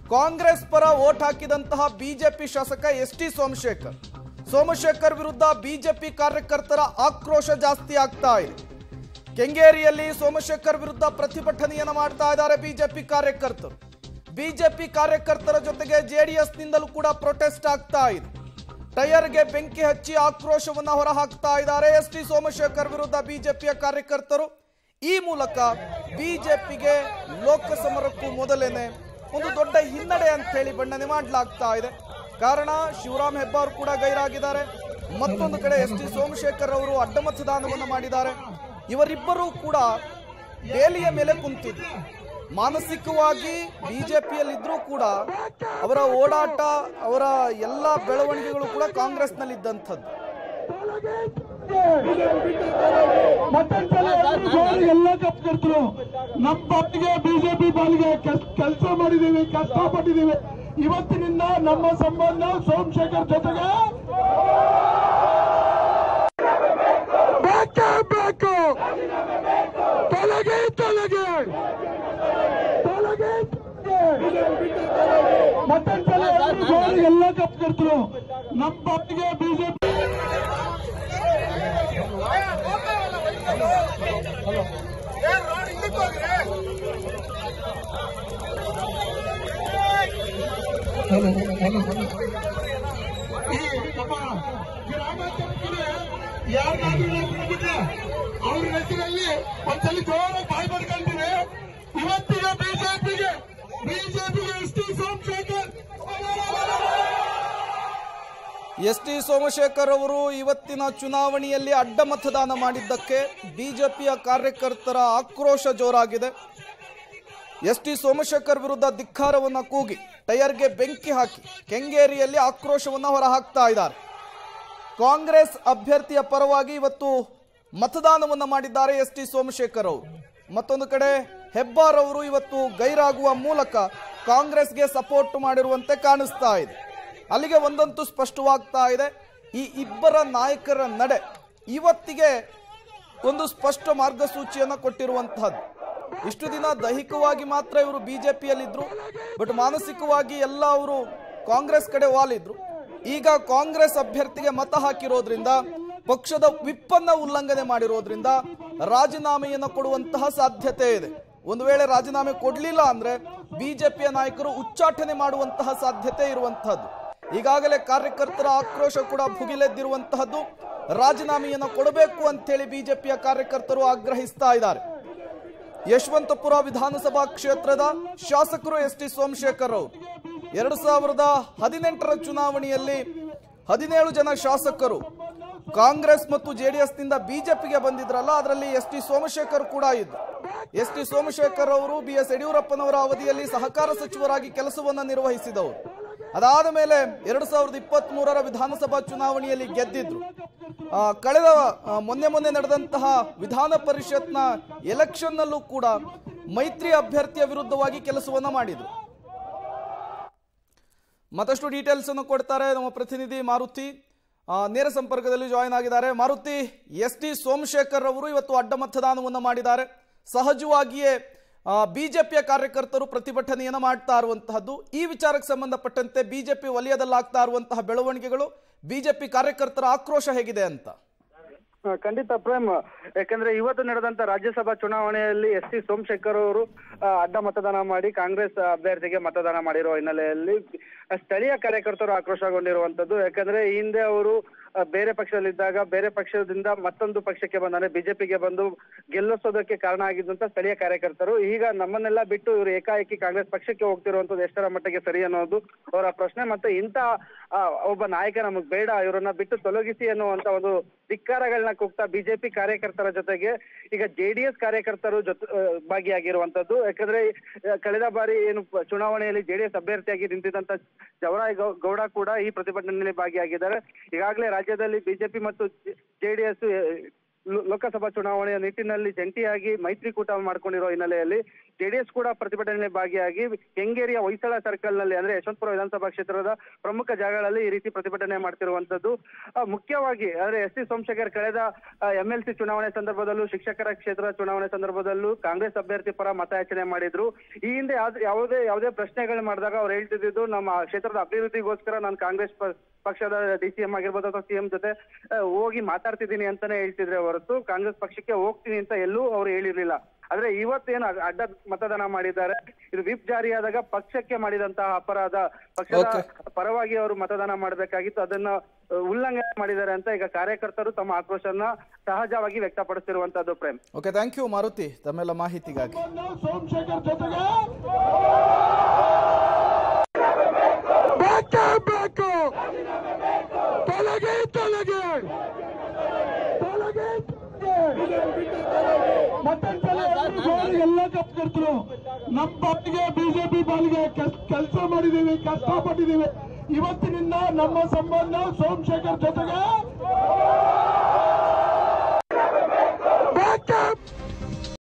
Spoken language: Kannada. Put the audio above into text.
ಕಾಂಗ್ರೆಸ್ ಪರ ವೋಟ್ ಹಾಕಿದಂತಹ ಬಿಜೆಪಿ ಶಾಸಕ ಎಸ್.ಟಿ. ಸೋಮಶೇಖರ್ ವಿರುದ್ಧ ಬಿಜೆಪಿ ಕಾರ್ಯಕರ್ತರ ಆಕ್ರೋಶ ಜಾಸ್ತಿ ಆಗ್ತಾ ಇದೆ. ಕೆಂಗೇರಿಯಲ್ಲಿ ಸೋಮಶೇಖರ್ ವಿರುದ್ಧ ಪ್ರತಿಭಟನೆಯನ್ನು ಮಾಡ್ತಾ ಇದ್ದಾರೆ ಬಿಜೆಪಿ ಕಾರ್ಯಕರ್ತರು. ಬಿಜೆಪಿ ಕಾರ್ಯಕರ್ತರ ಜೊತೆಗೆ ಜೆಡಿಎಸ್ನಿಂದಲೂ ಕೂಡ ಪ್ರೊಟೆಸ್ಟ್ ಆಗ್ತಾ ಇದೆ. ಟೈರ್ಗೆ ಬೆಂಕಿ ಹಚ್ಚಿ ಆಕ್ರೋಶವನ್ನು ಹೊರಹಾಕ್ತಾ ಇದ್ದಾರೆ ಎಸ್.ಟಿ. ಸೋಮಶೇಖರ್ ವಿರುದ್ಧ ಬಿಜೆಪಿಯ ಕಾರ್ಯಕರ್ತರು. ಈ ಮೂಲಕ ಬಿಜೆಪಿಗೆ ಲೋಕಸಮರಕ್ಕೂ ಮೊದಲೇನೆ ಒಂದು ದೊಡ್ಡ ಹಿನ್ನಡೆ ಅಂತ ಹೇಳಿ ಬಣ್ಣನೆ ಮಾಡಲಾಗ್ತಾ ಇದೆ. ಕಾರಣ ಶಿವರಾಮ್ ಹೆಬ್ಬಾರ್ ಕೂಡ ಗೈರಾಗಿದ್ದಾರೆ. ಮತ್ತೊಂದು ಕಡೆ ಎಸ್.ಟಿ. ಸೋಮಶೇಖರ್ ಅವರು ಅಡ್ಡ ಮತದಾನವನ್ನು ಮಾಡಿದ್ದಾರೆ. ಇವರಿಬ್ಬರೂ ಕೂಡ ಬೇಲಿಯ ಮೇಲೆ ಕುಂತಿದ್ರು. ಮಾನಸಿಕವಾಗಿ ಬಿಜೆಪಿಯಲ್ಲಿದ್ರೂ ಕೂಡ ಅವರ ಓಡಾಟ, ಅವರ ಎಲ್ಲ ಬೆಳವಣಿಗೆಗಳು ಕೂಡ ಕಾಂಗ್ರೆಸ್ನಲ್ಲಿದ್ದಂಥದ್ದು. ಎಲ್ಲ ಕಪ್ಪಿರ್ತರು ನಮ್ಮ ಪಾರ್ಟಿಗೆ ಬಿಜೆಪಿ ಪಾಲಿಗೆ ಕೆಲಸ ಮಾಡಿದೀವಿ, ಕಷ್ಟಪಟ್ಟಿದ್ದೀವಿ. ಇವತ್ತಿನಿಂದ ನಮ್ಮ ಸಂಬಂಧ ಸೋಮಶೇಖರ್ ಜೊತೆಗೆ ಬೇಕೇ ಬೇಕು. ತೊಲಗೆ ತೊಲಗೆ ತೊಲಗೆ ಮತ್ತೊಂದ್ಸಲ ಎಲ್ಲ ಕಪ್ಪಿರ್ತರು ನಮ್ಮ ಪಾರ್ಟಿಗೆ ಬಿಜೆಪಿ ಅವ್ರ ಹೆಸರಲ್ಲಿ ಒಂದ್ಸಲಿ ಜೋರ ಬಾಯ್ ಪಡ್ಕೊಂತೀವಿ. ಇವತ್ತಿನ ಬಿಜೆಪಿಗೆ ಎಸ್.ಟಿ. ಸೋಮಶೇಖರ್ ಎಸ್.ಟಿ. ಸೋಮಶೇಖರ್ ಅವರು ಇವತ್ತಿನ ಚುನಾವಣೆಯಲ್ಲಿ ಅಡ್ಡ ಮತದಾನ ಮಾಡಿದ್ದಕ್ಕೆ ಬಿಜೆಪಿಯ ಕಾರ್ಯಕರ್ತರ ಆಕ್ರೋಶ ಜೋರಾಗಿದೆ. ಎಸ್.ಟಿ. ಸೋಮಶೇಖರ್ ವಿರುದ್ಧ ಧಿಕ್ಕಾರವನ್ನು ಕೂಗಿ ಟೈರ್ಗೆ ಬೆಂಕಿ ಹಾಕಿ ಕೆಂಗೇರಿಯಲ್ಲಿ ಆಕ್ರೋಶವನ್ನು ಹೊರಹಾಕ್ತಾ ಇದ್ದಾರೆ. ಕಾಂಗ್ರೆಸ್ ಅಭ್ಯರ್ಥಿಯ ಪರವಾಗಿ ಇವತ್ತು ಮತದಾನವನ್ನು ಮಾಡಿದ್ದಾರೆ ಎಸ್.ಟಿ. ಸೋಮಶೇಖರ್ ಅವರು. ಮತ್ತೊಂದು ಕಡೆ ಹೆಬ್ಬಾರ್ ಅವರು ಇವತ್ತು ಗೈರಾಗುವ ಮೂಲಕ ಕಾಂಗ್ರೆಸ್ಗೆ ಸಪೋರ್ಟ್ ಮಾಡಿರುವಂತೆ ಕಾಣಿಸ್ತಾ ಇದೆ. ಅಲ್ಲಿಗೆ ಒಂದಂತೂ ಸ್ಪಷ್ಟವಾಗ್ತಾ ಇದೆ, ಈ ಇಬ್ಬರ ನಾಯಕರ ನಡೆ ಇವತ್ತಿಗೆ ಒಂದು ಸ್ಪಷ್ಟ ಮಾರ್ಗಸೂಚಿಯನ್ನು ಕೊಟ್ಟಿರುವಂತಹದ್ದು. ಇಷ್ಟು ದಿನ ದೈಹಿಕವಾಗಿ ಮಾತ್ರ ಇವರು ಬಿಜೆಪಿಯಲ್ಲಿದ್ರು, ಬಟ್ ಮಾನಸಿಕವಾಗಿ ಎಲ್ಲ ಅವರು ಕಾಂಗ್ರೆಸ್ ಕಡೆ ವಾಲಿದ್ರು. ಈಗ ಕಾಂಗ್ರೆಸ್ ಅಭ್ಯರ್ಥಿಗೆ ಮತ ಹಾಕಿರೋದ್ರಿಂದ, ಪಕ್ಷದ ವಿಪ್ಪನ್ನ ಉಲ್ಲಂಘನೆ ಮಾಡಿರೋದ್ರಿಂದ ರಾಜೀನಾಮೆಯನ್ನು ಕೊಡುವಂತಹ ಸಾಧ್ಯತೆ ಇದೆ. ಒಂದು ವೇಳೆ ರಾಜೀನಾಮೆ ಕೊಡಲಿಲ್ಲ ಅಂದ್ರೆ ಬಿಜೆಪಿಯ ನಾಯಕರು ಉಚ್ಚಾಟನೆ ಮಾಡುವಂತಹ ಸಾಧ್ಯತೆ ಇರುವಂತಹದ್ದು. ಈಗಾಗಲೇ ಕಾರ್ಯಕರ್ತರ ಆಕ್ರೋಶ ಕೂಡ ಭುಗಿಲೆದ್ದಿರುವಂತಹದ್ದು. ರಾಜೀನಾಮೆಯನ್ನು ಕೊಡಬೇಕು ಅಂತೇಳಿ ಬಿಜೆಪಿಯ ಕಾರ್ಯಕರ್ತರು ಆಗ್ರಹಿಸ್ತಾ ಇದ್ದಾರೆ. ಯಶವಂತಪುರ ವಿಧಾನಸಭಾ ಕ್ಷೇತ್ರದ ಶಾಸಕರು ಎಸ್.ಟಿ. ಸೋಮಶೇಖರ್ ಅವರು 2018ರ ಚುನಾವಣೆಯಲ್ಲಿ 17 ಜನ ಶಾಸಕರು ಕಾಂಗ್ರೆಸ್ ಮತ್ತು ಜೆಡಿಎಸ್ನಿಂದ ಬಿಜೆಪಿಗೆ ಬಂದಿದ್ರಲ್ಲ, ಅದರಲ್ಲಿ ಎಸ್.ಟಿ. ಸೋಮಶೇಖರ್ ಕೂಡ ಇದ್ರು. ಎಸ್.ಟಿ. ಸೋಮಶೇಖರ್ ಅವರು ಬಿ.ಎಸ್. ಯಡಿಯೂರಪ್ಪನವರ ಅವಧಿಯಲ್ಲಿ ಸಹಕಾರ ಸಚಿವರಾಗಿ ಕೆಲಸವನ್ನು ನಿರ್ವಹಿಸಿದವರು. ಅದಾದ ಮೇಲೆ 2023ರ ವಿಧಾನಸಭಾ ಚುನಾವಣೆಯಲ್ಲಿ ಗೆದ್ದಿದ್ರು. ಕಳೆದ ಮೊನ್ನೆ ನಡೆದಂತಹ ವಿಧಾನ ಪರಿಷತ್ನ ಎಲೆಕ್ಷನ್ನಲ್ಲೂ ಕೂಡ ಮೈತ್ರಿ ಅಭ್ಯರ್ಥಿಯ ವಿರುದ್ಧವಾಗಿ ಕೆಲಸವನ್ನ ಮಾಡಿದ್ರು. ಮತ್ತಷ್ಟು ಡೀಟೇಲ್ಸ್ ಅನ್ನು ಕೊಡ್ತಾರೆ ನಮ್ಮ ಪ್ರತಿನಿಧಿ ಮಾರುತಿ, ನೇರ ಸಂಪರ್ಕದಲ್ಲಿ ಜಾಯಿನ್ ಆಗಿದ್ದಾರೆ. ಮಾರುತಿ, ಎಸ್.ಟಿ. ಸೋಮಶೇಖರ್ ಅವರು ಇವತ್ತು ಅಡ್ಡ ಮತದಾನವನ್ನು ಮಾಡಿದ್ದಾರೆ. ಸಹಜವಾಗಿಯೇ ಬಿಜೆಪಿಯ ಕಾರ್ಯಕರ್ತರು ಪ್ರತಿಭಟನೆಯನ್ನು ಮಾಡ್ತಾ ಇರುವಂತಹದ್ದು. ಈ ವಿಚಾರಕ್ಕೆ ಸಂಬಂಧಪಟ್ಟಂತೆ ಬಿಜೆಪಿ ವಲಯದಲ್ಲಾಗ್ತಾ ಇರುವಂತಹ ಬೆಳವಣಿಗೆಗಳು, ಬಿಜೆಪಿ ಕಾರ್ಯಕರ್ತರ ಆಕ್ರೋಶ ಹೇಗಿದೆ ಅಂತ? ಖಂಡಿತ ಪ್ರೇಮ್, ಯಾಕಂದ್ರೆ ಇವತ್ತು ನಡೆದಂತ ರಾಜ್ಯಸಭಾ ಚುನಾವಣೆಯಲ್ಲಿ ಎಸ್.ಟಿ. ಸೋಮಶೇಖರ್ ಅವರು ಅಡ್ಡ ಮತದಾನ ಮಾಡಿ ಕಾಂಗ್ರೆಸ್ ಅಭ್ಯರ್ಥಿಗೆ ಮತದಾನ ಮಾಡಿರುವ ಹಿನ್ನೆಲೆಯಲ್ಲಿ ಸ್ಥಳೀಯ ಕಾರ್ಯಕರ್ತರು ಆಕ್ರೋಶಗೊಂಡಿರುವಂತದ್ದು. ಯಾಕಂದ್ರೆ ಈ ಹಿಂದೆ ಅವರು ಬೇರೆ ಪಕ್ಷದಲ್ಲಿದ್ದಾಗ ಬೇರೆ ಪಕ್ಷದಿಂದ ಮತ್ತೊಂದು ಪಕ್ಷಕ್ಕೆ ಬಂದ್ರೆ ಬಿಜೆಪಿಗೆ ಬಂದು ಗೆಲ್ಲಿಸೋದಕ್ಕೆ ಕಾರಣ ಆಗಿದ್ದಂತ ಸ್ಥಳೀಯ ಕಾರ್ಯಕರ್ತರು ಈಗ ನಮ್ಮನ್ನೆಲ್ಲ ಬಿಟ್ಟು ಇವರು ಏಕಾಏಕಿ ಕಾಂಗ್ರೆಸ್ ಪಕ್ಷಕ್ಕೆ ಹೋಗ್ತಿರುವಂತದ್ದು ಎಷ್ಟರ ಮಟ್ಟಿಗೆ ಸರಿ ಅನ್ನೋದು ಅವರ ಪ್ರಶ್ನೆ. ಮತ್ತೆ ಇಂತ ಒಬ್ಬ ನಾಯಕ ನಮಗ್ ಬೇಡ, ಇವರನ್ನ ಬಿಟ್ಟು ತೊಲಗಿಸಿ ಅನ್ನುವಂತ ಒಂದು ಧಿಕ್ಕಾರಗಳನ್ನ ಕೂಗ್ತಾ ಬಿಜೆಪಿ ಕಾರ್ಯಕರ್ತರ ಜೊತೆಗೆ ಈಗ ಜೆಡಿಎಸ್ ಕಾರ್ಯಕರ್ತರು ಭಾಗಿಯಾಗಿರುವಂತದ್ದು. ಯಾಕಂದ್ರೆ ಕಳೆದ ಬಾರಿ ಏನು ಚುನಾವಣೆಯಲ್ಲಿ ಜೆಡಿಎಸ್ ಅಭ್ಯರ್ಥಿಯಾಗಿ ನಿಂತಿದ್ದಂತ ಜವರಾಯ್ ಗೌಡ ಕೂಡ ಈ ಪ್ರತಿಭಟನೆಯಲ್ಲಿ ಭಾಗಿಯಾಗಿದ್ದಾರೆ. ಈಗಾಗಲೇ ರಾಜ್ಯದಲ್ಲಿ ಬಿಜೆಪಿ ಮತ್ತು ಜೆಡಿಎಸ್ ಲೋಕಸಭಾ ಚುನಾವಣೆಯ ನಿಟ್ಟಿನಲ್ಲಿ ಜಂಟಿಯಾಗಿ ಮೈತ್ರಿಕೂಟ ಮಾಡ್ಕೊಂಡಿರೋ ಹಿನ್ನೆಲೆಯಲ್ಲಿ ಜೆಡಿಎಸ್ ಕೂಡ ಪ್ರತಿಭಟನೆಯಲ್ಲಿ ಭಾಗಿಯಾಗಿ ಕೆಂಗೇರಿಯ ಹೊಯ್ಸಳ ಸರ್ಕಲ್ ನಲ್ಲಿ ಅಂದ್ರೆ ಯಶವಂತಪುರ ವಿಧಾನಸಭಾ ಕ್ಷೇತ್ರದ ಪ್ರಮುಖ ಜಾಗಗಳಲ್ಲಿ ಈ ರೀತಿ ಪ್ರತಿಭಟನೆ ಮಾಡ್ತಿರುವಂತದ್ದು. ಮುಖ್ಯವಾಗಿ ಅಂದ್ರೆ ಎಸ್ ಟಿ ಸೋಮಶೇಖರ್ ಕಳೆದ MLC ಚುನಾವಣೆ ಸಂದರ್ಭದಲ್ಲೂ ಶಿಕ್ಷಕರ ಕ್ಷೇತ್ರದ ಚುನಾವಣೆ ಸಂದರ್ಭದಲ್ಲೂ ಕಾಂಗ್ರೆಸ್ ಅಭ್ಯರ್ಥಿ ಪರ ಮತಯಾಚನೆ ಮಾಡಿದ್ರು. ಈ ಹಿಂದೆ ಯಾವುದೇ ಪ್ರಶ್ನೆಗಳು ಮಾಡಿದಾಗ ಅವ್ರು ಹೇಳ್ತಿದ್ದು ನಮ್ಮ ಕ್ಷೇತ್ರದ ಅಭಿವೃದ್ಧಿಗೋಸ್ಕರ ನಾನು ಕಾಂಗ್ರೆಸ್ ಪಕ್ಷದ DCM ಆಗಿರ್ಬೋದು ಅಥವಾ CM ಜೊತೆ ಹೋಗಿ ಮಾತಾಡ್ತಿದ್ದೀನಿ ಅಂತಾನೆ ಹೇಳ್ತಿದ್ರೆ ಹೊರತು ಕಾಂಗ್ರೆಸ್ ಪಕ್ಷಕ್ಕೆ ಹೋಗ್ತೀನಿ ಅಂತ ಎಲ್ಲೂ ಅವ್ರು ಹೇಳಿರ್ಲಿಲ್ಲ. ಆದ್ರೆ ಇವತ್ತೇನು ಅಡ್ಡ ಮತದಾನ ಮಾಡಿದ್ದಾರೆ, ಇದು ವಿಪ್ ಜಾರಿಯಾದಾಗ ಪಕ್ಷಕ್ಕೆ ಮಾಡಿದಂತಹ ಅಪರಾಧ, ಪಕ್ಷದ ಪರವಾಗಿ ಅವರು ಮತದಾನ ಮಾಡಬೇಕಾಗಿತ್ತು, ಅದನ್ನ ಉಲ್ಲಂಘನೆ ಮಾಡಿದ್ದಾರೆ ಅಂತ ಈಗ ಕಾರ್ಯಕರ್ತರು ತಮ್ಮ ಆಕ್ರೋಶನ ಸಹಜವಾಗಿ ವ್ಯಕ್ತಪಡಿಸಿರುವಂತದ್ದು. Prem. Okay, thank you Maruti ತಮ್ಮೆಲ್ಲ ಮಾಹಿತಿಗಾಗಿ. ಸೋಮಶೇಖರ್ ಜೊತೆಗೆ ಬೇಕು ತೊಲಗೆ ಎಲ್ಲ ಕಪ್ಪಿರ್ತರು. ನಮ್ಮ ಪಾರ್ಟಿಗೆ ಬಿಜೆಪಿ ಪಾಲಿಗೆ ಕೆಲಸ ಮಾಡಿದೀವಿ, ಕಷ್ಟಪಟ್ಟಿದ್ದೀವಿ. ಇವತ್ತಿನಿಂದ ನಮ್ಮ ಸಂಬಂಧ ಸೋಮಶೇಖರ್ ಜೊತೆಗೆ